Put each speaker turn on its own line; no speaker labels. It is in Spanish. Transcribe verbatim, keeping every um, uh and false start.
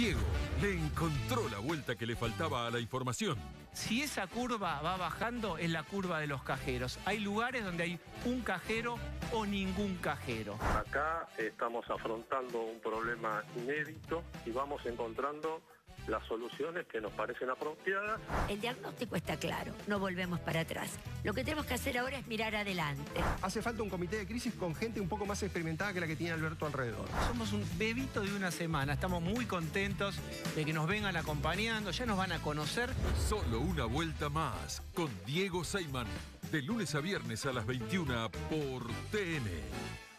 Diego le encontró la vuelta que le faltaba a la información.
Si esa curva va bajando, es la curva de los cajeros. Hay lugares donde hay un cajero o ningún cajero.
Acá estamos afrontando un problema inédito y vamos encontrando las soluciones que nos parecen apropiadas.
El diagnóstico está claro, no volvemos para atrás. Lo que tenemos que hacer ahora es mirar adelante.
Hace falta un comité de crisis con gente un poco más experimentada que la que tiene Alberto alrededor.
Somos un bebito de una semana, estamos muy contentos de que nos vengan acompañando, ya nos van a conocer.
Solo una vuelta más con Diego Seymán, de lunes a viernes a las veintiuna por T N.